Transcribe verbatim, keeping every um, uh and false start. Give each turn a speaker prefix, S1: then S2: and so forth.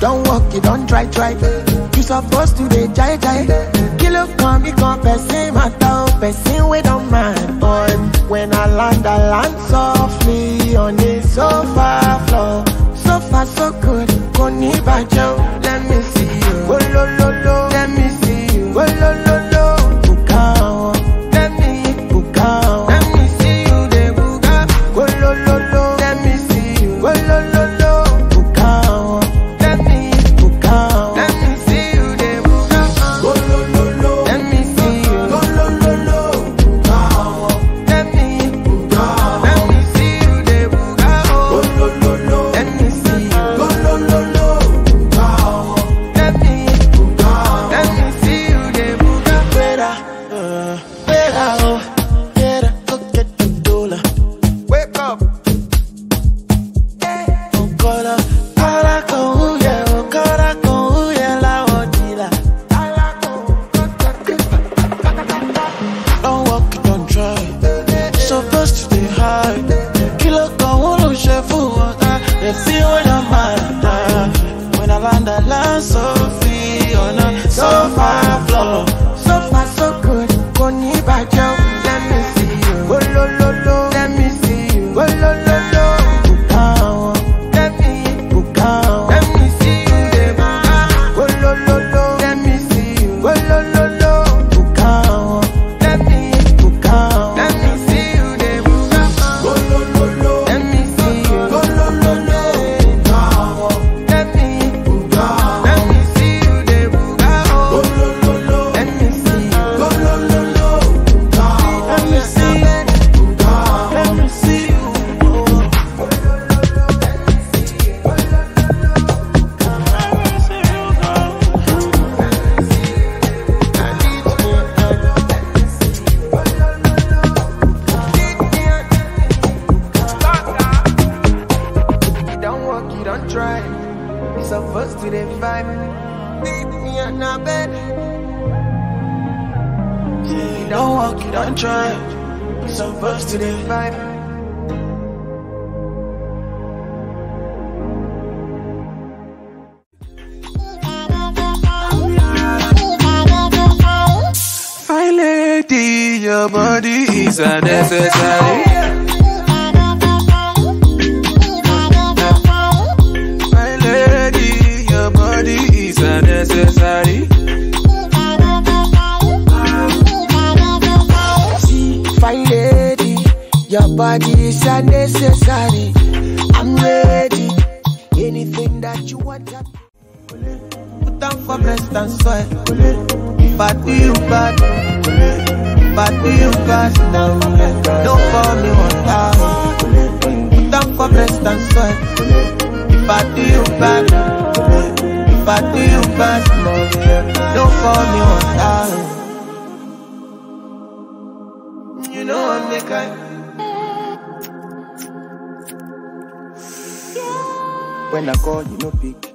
S1: don't walk, you don't try, try. You supposed to be jai jai. Kilo come, me come, person matter, person we don't mind. But when I land, I land softly on the sofa floor. So far, so good, Koni Bajo. Let me see you, go lo lo lo. Let me see you, go lo lo lo. Bukao, let me bukao. Let me see you, de buka. Go lo lo lo. Let me see you, go lo lo lo. Bukao, let me bukao. Let me see you, de buka. Go lo lo lo. Let me see you, go lo lo lo. Bukao, let me bukao. Let me see you, de buka. Go lo lo lo. Let me see you, go lo lo lo. Bukao, let me bukao. Let me see you, de buka. Better, uh, better, oh, better go get the dollar. Wake up. Oh, cara, cara con huye, oh, cara con huye, la odila. Don't walk, don't try. Supposed to stay high. Kilo con uno chef water. They feel when I'm mad. When I land, I land so free on a sofa floor. So far, so good. Koni Bajo. Let me see you. Go lo lo lo. Let me see you. Go lo lo lo. Bukao. Let me bukao. Let me see you. De buka. Go lo lo lo. Let me see you. Go lo lo lo. Bukao. Let me bukao. Let me see you. De buka. Go lo lo lo. Let me see you. Go lo lo lo. Bukao. Let me bukao. Let me see you. De buka. Go lo lo lo. Let me see you. Go lo lo lo. Bukao. Let me see you. Bukao. Let me see you. You don't walk, you don't try. You supposed to the vibe. Leave me on the bed. You don't walk, you don't try. You supposed to the vibe.
S2: Fine lady, your body is unnecessary. Fine lady, your body is unnecessary.
S1: Fine lady, your body is unnecessary. I'm ready. Anything that you want. Put down for breast and soil. If I do you bad, if I do you bad, don't call me one time. Put down for breast and soil. If I do you bad, if I do you bad, don't call me one time. You know I'm the kind. When I call, you no pick.